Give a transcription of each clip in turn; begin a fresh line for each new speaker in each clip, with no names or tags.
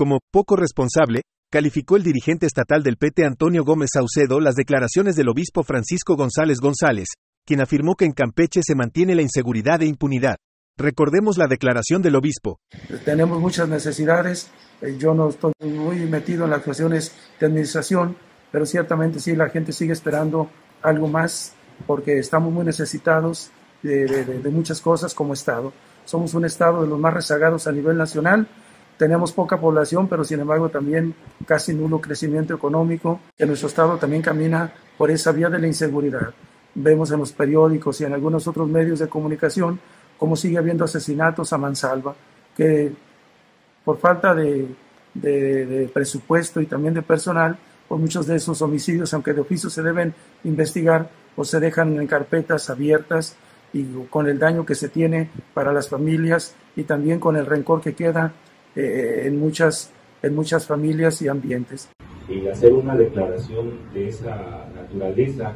Como poco responsable, calificó el dirigente estatal del PT Antonio Gómez Saucedo las declaraciones del obispo Francisco González González, quien afirmó que en Campeche se mantiene la inseguridad e impunidad. Recordemos la declaración del obispo.
Tenemos muchas necesidades, yo no estoy muy metido en las cuestiones de administración, pero ciertamente sí, la gente sigue esperando algo más, porque estamos muy necesitados de muchas cosas como Estado. Somos un Estado de los más rezagados a nivel nacional, tenemos poca población, pero sin embargo también casi nulo crecimiento económico, que nuestro Estado también camina por esa vía de la inseguridad. Vemos en los periódicos y en algunos otros medios de comunicación cómo sigue habiendo asesinatos a mansalva, que por falta de presupuesto y también de personal, pues muchos de esos homicidios, aunque de oficio se deben investigar, pues se dejan en carpetas abiertas y con el daño que se tiene para las familias y también con el rencor que queda en muchas familias y ambientes.
Y hacer una declaración de esa naturaleza,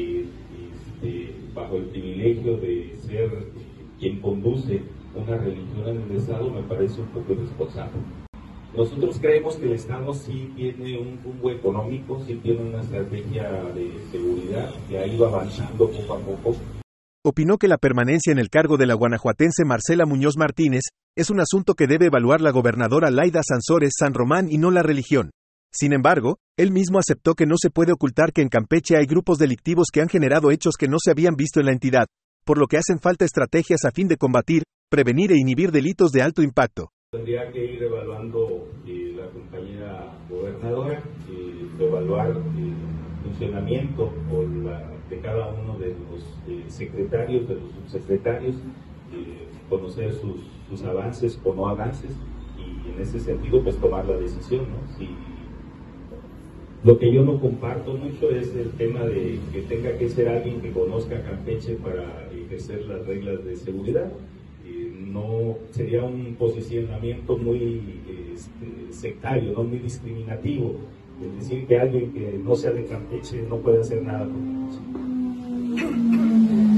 bajo el privilegio de ser quien conduce una religión en el Estado, me parece un poco irresponsable. Nosotros creemos que el Estado sí tiene un rumbo económico, sí tiene una estrategia de seguridad que ha ido avanzando poco a poco.
Opinó que la permanencia en el cargo de la guanajuatense Marcela Muñoz Martínez es un asunto que debe evaluar la gobernadora Laida Sansores San Román y no la religión. Sin embargo, él mismo aceptó que no se puede ocultar que en Campeche hay grupos delictivos que han generado hechos que no se habían visto en la entidad, por lo que hacen falta estrategias a fin de combatir, prevenir e inhibir delitos de alto impacto.
Tendría que ir evaluando la compañera gobernadora, evaluar el funcionamiento de cada uno de los secretarios, de los subsecretarios, conocer sus avances o no avances, y en ese sentido pues tomar la decisión, ¿no? Lo que yo no comparto mucho es el tema de que tenga que ser alguien que conozca Campeche para ejercer las reglas de seguridad. No sería un posicionamiento muy sectario, no muy discriminativo, es decir, que alguien que no sea de Campeche no puede hacer nada con Campeche.